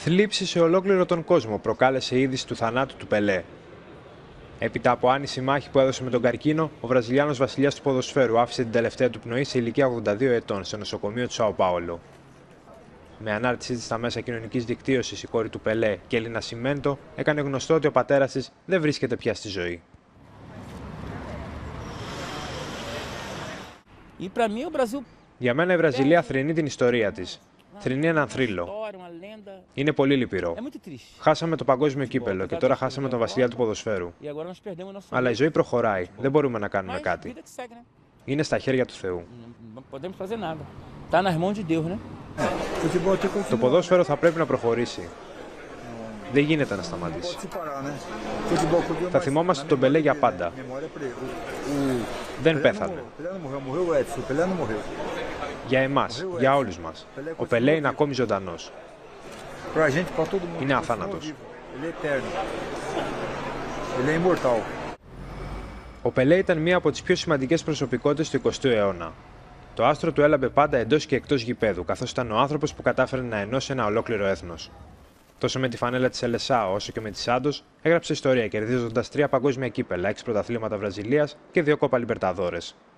Θλίψη σε ολόκληρο τον κόσμο προκάλεσε η είδηση του θανάτου του Πελέ. Έπειτα από άνηση μάχη που έδωσε με τον καρκίνο, ο Βραζιλιάνος βασιλιάς του ποδοσφαίρου άφησε την τελευταία του πνοή σε ηλικία 82 ετών σε νοσοκομείο του Σάο Πάολο. Με ανάρτησή της στα μέσα κοινωνικής δικτύωσης, η κόρη του Πελέ, Κέλι Νασιμέντο, έκανε γνωστό ότι ο πατέρας της δεν βρίσκεται πια στη ζωή. Για μένα η Βραζιλία θρηνεί την ιστορία της. Θρηνεί έναν θρύλο. Είναι πολύ λυπηρό. Χάσαμε το παγκόσμιο κύπελο και τώρα χάσαμε τον βασιλιά του ποδοσφαίρου. Αλλά η ζωή προχωράει. Δεν μπορούμε να κάνουμε κάτι. Είναι στα χέρια του Θεού. Το ποδόσφαιρο θα πρέπει να προχωρήσει. Δεν γίνεται να σταματήσει. Θα θυμόμαστε τον Πελέ για πάντα. Δεν πέθανε. Για εμάς, για όλους μας. Ο Πελέ είναι ακόμη ζωντανός. Είναι αθάνατος. Ο Πελέ ήταν μία από τις πιο σημαντικές προσωπικότητες του 20ου αιώνα. Το άστρο του έλαμπε πάντα εντός και εκτός γηπέδου, καθώς ήταν ο άνθρωπος που κατάφερε να ενώσει ένα ολόκληρο έθνος. Τόσο με τη φανέλα της Σελεσάο όσο και με τη Σάντος, έγραψε ιστορία κερδίζοντας 3 παγκόσμια κύπελα, 6 πρωταθλήματα Βραζιλίας και 2 Κόπα Λιμπερταδόρες.